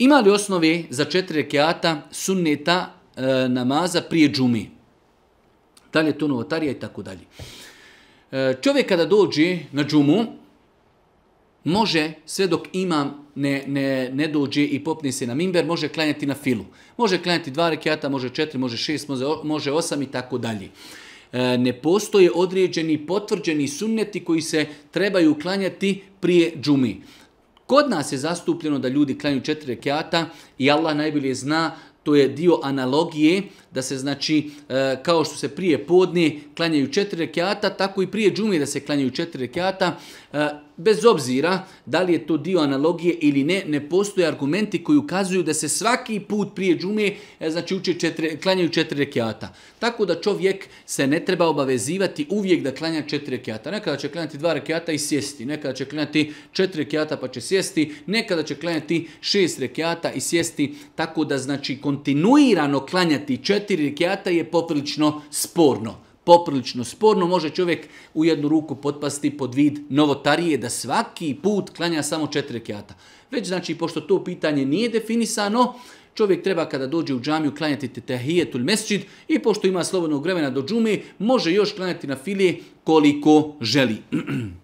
Ima li osnove za 4 rekata sunneta namaza prije džumi? Da li je to novotarija i tako dalje. Čovjek kada dođe na džumu, može, sve dok imam ne dođe i popne se na mimber, može klanjati na filu. Može klanjati 2 rekata, može 4, može 6, može 8 i tako dalje. Ne postoje određeni potvrđeni sunneti koji se trebaju klanjati prije džumi. Kod nas je zastupljeno da ljudi klanjaju 4 rekata i Allah najbolje zna, to je dio analogije, da se znači, kao što se prije podne klanjaju 4 rekata, tako i prije džume da se klanjaju 4 rekata. Bez obzira da li je to dio analogije ili ne, ne postoje argumenti koji ukazuju da se svaki put prije džume znači klanjaju 4 rekata. Tako da čovjek se ne treba obavezivati uvijek da klanja 4 rekata. Nekada će klanjati 2 rekata i sjesti, nekada će klanjati 4 rekata pa će sjesti, nekada će klanjati 6 rekata i sjesti. Tako da znači kontinuirano klanjati 4 rekata je poprilično sporno. Poprilično sporno, može čovjek u jednu ruku potpasti pod vid novotarije da svaki put klanja samo 4 rekata. Već znači, pošto to pitanje nije definisano, čovjek treba kada dođe u džamiju klanjati tehijetul mesdžid i pošto ima slobodnog vremena do džume, može još klanjati na filije koliko želi.